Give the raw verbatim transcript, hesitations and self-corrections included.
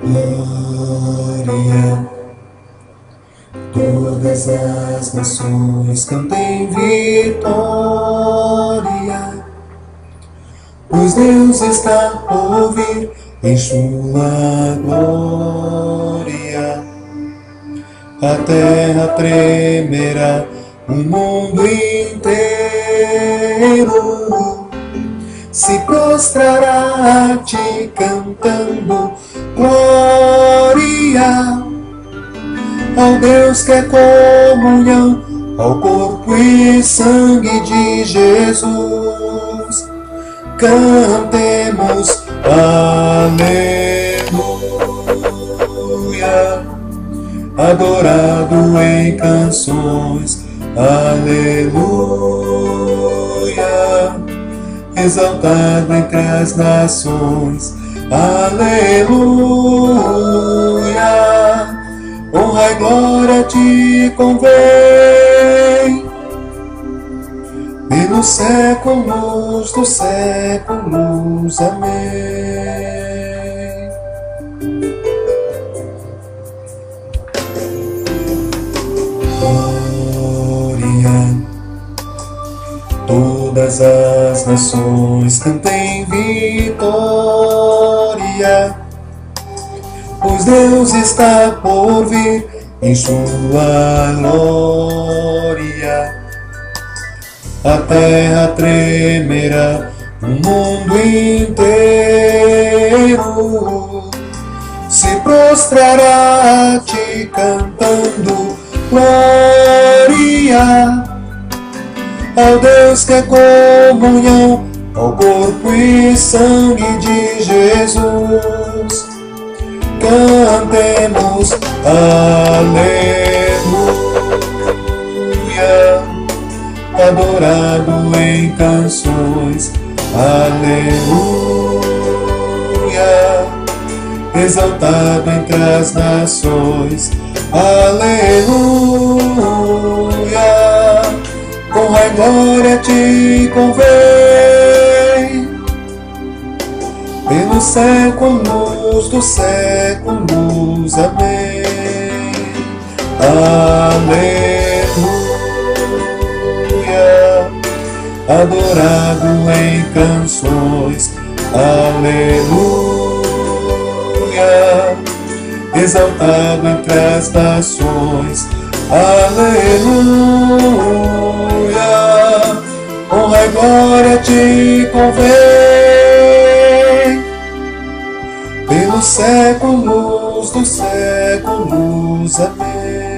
Glória, todas as nações cantem vitória, pois Deus está por vir em sua glória. A terra tremerá, o mundo inteiro se prostrará a ti cantando glória ao Deus que é comunhão, ao corpo e sangue de Jesus. Cantemos aleluia, adorado em canções, aleluia, exaltado entre as nações, aleluia, honra e glória te convém, pelos séculos dos séculos, amém. Glória, todas as nações cantem vitória, pois Deus está por vir em sua glória. A terra tremerá, o mundo inteiro se prostrará a ti cantando glória ao Deus que é comunhão, ao corpo e sangue de Jesus. Cantemos aleluia, adorado em canções, aleluia, exaltado entre as nações, aleluia, honra e glória te convém, pelos séculos dos séculos, amém. Aleluia, adorado em canções, aleluia, exaltado entre as nações, aleluia, honra e glória te convém, pelos séculos dos séculos, amém.